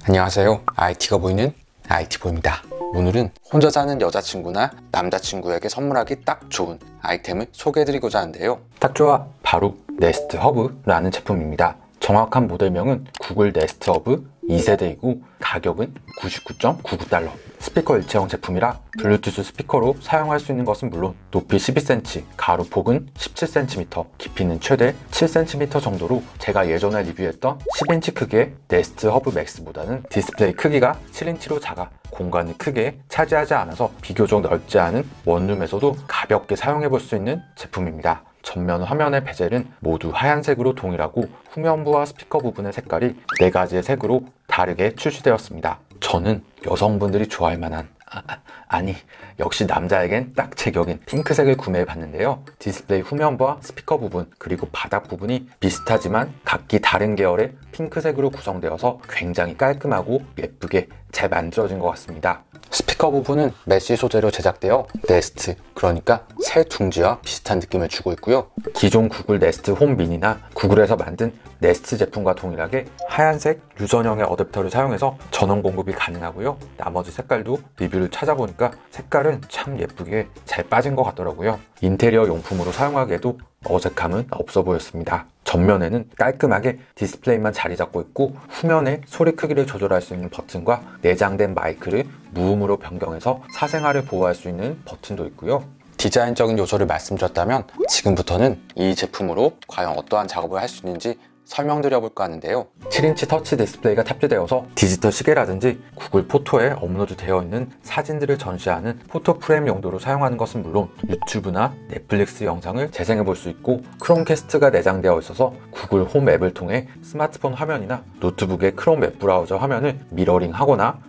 안녕하세요. IT가 보이는 IT보입니다. 오늘은 혼자 사는 여자친구나 남자친구에게 선물하기 딱 좋은 아이템을 소개해드리고자 하는데요. 딱 좋아! 바로 네스트 허브라는 제품입니다. 정확한 모델명은 구글 네스트 허브 2세대이고 가격은 99.99달러. 스피커 일체형 제품이라 블루투스 스피커로 사용할 수 있는 것은 물론 높이 12cm, 가로 폭은 17cm, 깊이는 최대 7cm 정도로 제가 예전에 리뷰했던 10인치 크기의 네스트 허브 맥스보다는 디스플레이 크기가 7인치로 작아 공간을 크게 차지하지 않아서 비교적 넓지 않은 원룸에서도 가볍게 사용해 볼 수 있는 제품입니다. 전면 화면의 베젤은 모두 하얀색으로 동일하고 후면부와 스피커 부분의 색깔이 4가지의 색으로 다르게 출시되었습니다. 저는 여성분들이 좋아할 만한 아니 역시 남자에겐 딱 제격인 핑크색을 구매해 봤는데요. 디스플레이 후면부와 스피커 부분 그리고 바닥 부분이 비슷하지만 각기 다른 계열의 핑크색으로 구성되어서 굉장히 깔끔하고 예쁘게 잘 만들어진 것 같습니다. 스피커 부분은 메쉬 소재로 제작되어 네스트, 그러니까 새 둥지와 비슷한 느낌을 주고 있고요. 기존 구글 네스트 홈 미니나 구글에서 만든 네스트 제품과 동일하게 하얀색 유선형의 어댑터를 사용해서 전원 공급이 가능하고요. 나머지 색깔도 리뷰를 찾아보니까 색깔은 참 예쁘게 잘 빠진 것 같더라고요. 인테리어 용품으로 사용하기에도 어색함은 없어 보였습니다. 전면에는 깔끔하게 디스플레이만 자리 잡고 있고 후면에 소리 크기를 조절할 수 있는 버튼과 내장된 마이크를 무음으로 변경해서 사생활을 보호할 수 있는 버튼도 있고요. 디자인적인 요소를 말씀드렸다면 지금부터는 이 제품으로 과연 어떠한 작업을 할 수 있는지 설명드려 볼까 하는데요. 7인치 터치 디스플레이가 탑재되어서 디지털 시계라든지 구글 포토에 업로드 되어 있는 사진들을 전시하는 포토 프레임 용도로 사용하는 것은 물론 유튜브나 넷플릭스 영상을 재생해 볼 수 있고 크롬캐스트가 내장되어 있어서 구글 홈 앱을 통해 스마트폰 화면이나 노트북의 크롬 웹 브라우저 화면을 미러링 하거나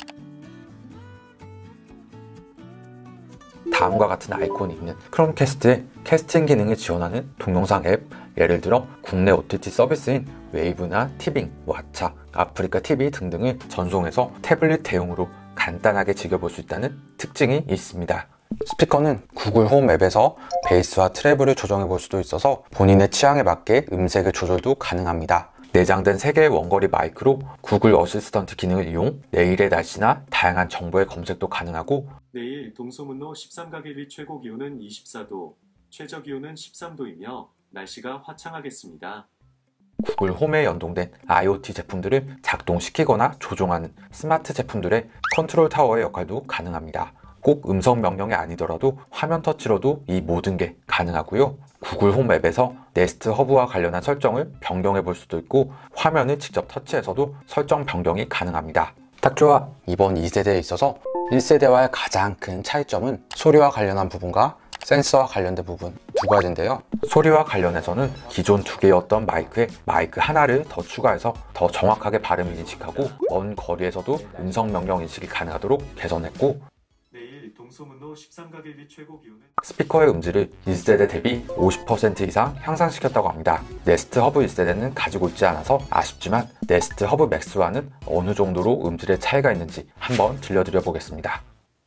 다음과 같은 아이콘이 있는 크롬캐스트에 캐스팅 기능을 지원하는 동영상 앱, 예를 들어 국내 OTT 서비스인 웨이브나 티빙, 왓챠, 아프리카 TV 등등을 전송해서 태블릿 대용으로 간단하게 즐겨볼 수 있다는 특징이 있습니다. 스피커는 구글 홈 앱에서 베이스와 트래블을 조정해 볼 수도 있어서 본인의 취향에 맞게 음색의 조절도 가능합니다. 내장된 3개의 원거리 마이크로 구글 어시스턴트 기능을 이용 내일의 날씨나 다양한 정보의 검색도 가능하고 내일 동소문로 13가겠의 최고 기온은 24도, 최저 기온은 13도이며 날씨가 화창하겠습니다. 구글 홈에 연동된 IoT 제품들을 작동시키거나 조종하는 스마트 제품들의 컨트롤 타워의 역할도 가능합니다. 꼭 음성 명령이 아니더라도 화면 터치로도 이 모든 게 가능하고요. 구글 홈 앱에서 네스트 허브와 관련한 설정을 변경해 볼 수도 있고 화면을 직접 터치해서도 설정 변경이 가능합니다. 딱 좋아! 이번 2세대에 있어서 1세대와의 가장 큰 차이점은 소리와 관련한 부분과 센서와 관련된 부분 두 가지인데요. 소리와 관련해서는 기존 2개였던 마이크에 마이크 하나를 더 추가해서 더 정확하게 발음 인식하고 먼 거리에서도 음성 명령 인식이 가능하도록 개선했고 내일 동소문로 13가겠의 최고 기온은 스피커의 음질을 1세대 대비 50% 이상 향상시켰다고 합니다. 네스트 허브 1세대는 가지고 있지 않아서 아쉽지만 네스트 허브 맥스와는 어느 정도로 음질의 차이가 있는지 한번 들려드려 보겠습니다.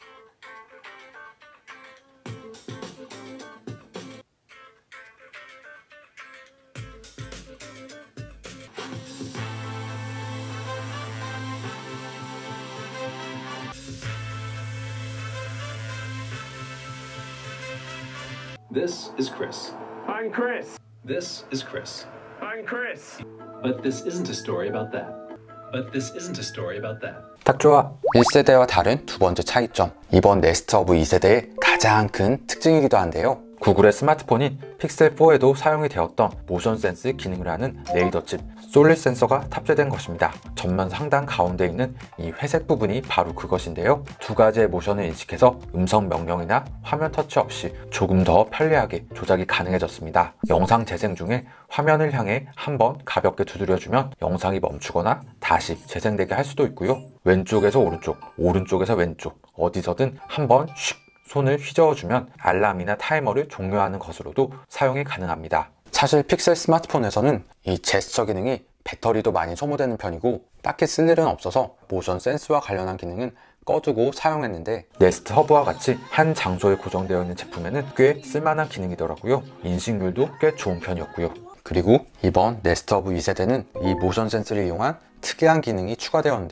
This is Chris. I'm Chris. This is Chris. I'm Chris. But this isn't a story about that. But this isn't a story about that. 딱 좋아! 1세대와 다른 두 번째 차이점, 이번 네스트 허브 2세대의 가장 큰 특징이기도 한데요. 구글의 스마트폰인 픽셀4에도 사용이 되었던 모션 센스 기능을 하는 레이더 칩 솔릿 센서가 탑재된 것입니다. 전면 상단 가운데 있는 이 회색 부분이 바로 그것인데요. 2가지의 모션을 인식해서 음성 명령이나 화면 터치 없이 조금 더 편리하게 조작이 가능해졌습니다. 영상 재생 중에 화면을 향해 한번 가볍게 두드려주면 영상이 멈추거나 다시 재생되게 할 수도 있고요. 왼쪽에서 오른쪽, 오른쪽에서 왼쪽 어디서든 한번 슉 손을 휘저어주면 알람이나 타이머를 종료하는 것으로도 사용이 가능합니다. 사실 픽셀 스마트폰에서는 이 제스처 기능이 배터리도 많이 소모되는 편이고 딱히 쓸 일은 없어서 모션 센스와 관련한 기능은 꺼두고 사용했는데 네스트 허브와 같이 한 장소에 고정되어 있는 제품에는 꽤 쓸만한 기능이더라고요. 인식률도 꽤 좋은 편이었고요. 그리고 이번 네스트 허브 2세대는 이 모션 센스를 이용한 특이한 기능이 추가되었는데요.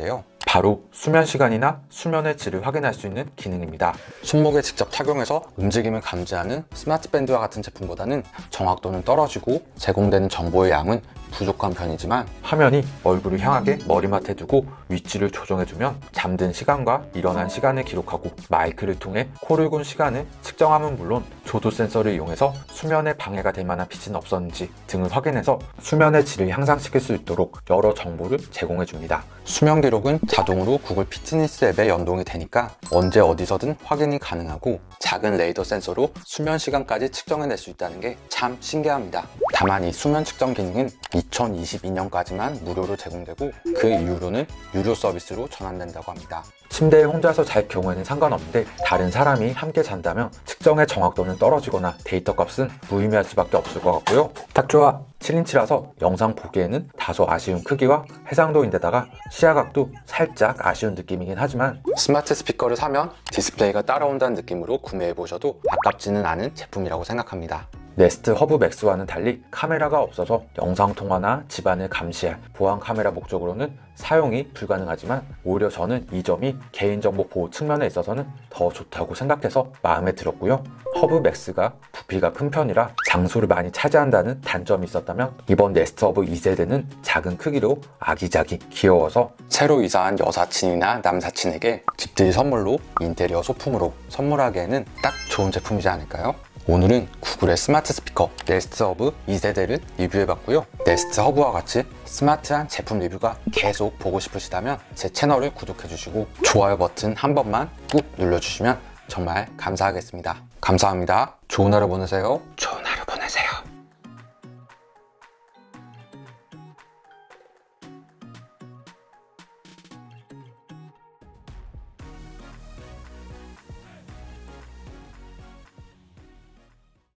바로 수면 시간이나 수면의 질을 확인할 수 있는 기능입니다. 손목에 직접 착용해서 움직임을 감지하는 스마트 밴드와 같은 제품보다는 정확도는 떨어지고 제공되는 정보의 양은 부족한 편이지만 화면이 얼굴을 향하게 머리맡에 두고 위치를 조정해주면 잠든 시간과 일어난 시간을 기록하고 마이크를 통해 코를 곤 시간을 측정함은 물론 조도 센서를 이용해서 수면에 방해가 될 만한 빛은 없었는지 등을 확인해서 수면의 질을 향상시킬 수 있도록 여러 정보를 제공해줍니다. 수면 기록은 자동으로 구글 피트니스 앱에 연동이 되니까 언제 어디서든 확인이 가능하고 작은 레이더 센서로 수면 시간까지 측정해낼 수 있다는 게 참 신기합니다. 다만 이 수면 측정 기능은 2022년까지만 무료로 제공되고 그 이후로는 유료 서비스로 전환된다고 합니다. 침대에 혼자서 잘 경우에는 상관없는데 다른 사람이 함께 잔다면 측정의 정확도는 떨어지거나 데이터 값은 무의미할 수밖에 없을 것 같고요. 딱 좋아! 7인치라서 영상 보기에는 다소 아쉬운 크기와 해상도인데다가 시야각도 살짝 아쉬운 느낌이긴 하지만 스마트 스피커를 사면 디스플레이가 따라온다는 느낌으로 구매해보셔도 아깝지는 않은 제품이라고 생각합니다. 네스트 허브 맥스와는 달리 카메라가 없어서 영상통화나 집안을 감시할 보안 카메라 목적으로는 사용이 불가능하지만 오히려 저는 이 점이 개인정보 보호 측면에 있어서는 더 좋다고 생각해서 마음에 들었고요. 허브 맥스가 부피가 큰 편이라 장소를 많이 차지한다는 단점이 있었다면 이번 네스트 허브 2세대는 작은 크기로 아기자기 귀여워서 새로 이사한 여사친이나 남사친에게 집들이 선물로 인테리어 소품으로 선물하기에는 딱 좋은 제품이지 않을까요? 오늘은 구글의 스마트 스피커 네스트 허브 2세대를 리뷰해봤고요. 네스트 허브와 같이 스마트한 제품 리뷰가 계속 보고 싶으시다면 제 채널을 구독해주시고 좋아요 버튼 한 번만 꾹 눌러주시면 정말 감사하겠습니다. 감사합니다. 좋은 하루 보내세요. 좋은 하루.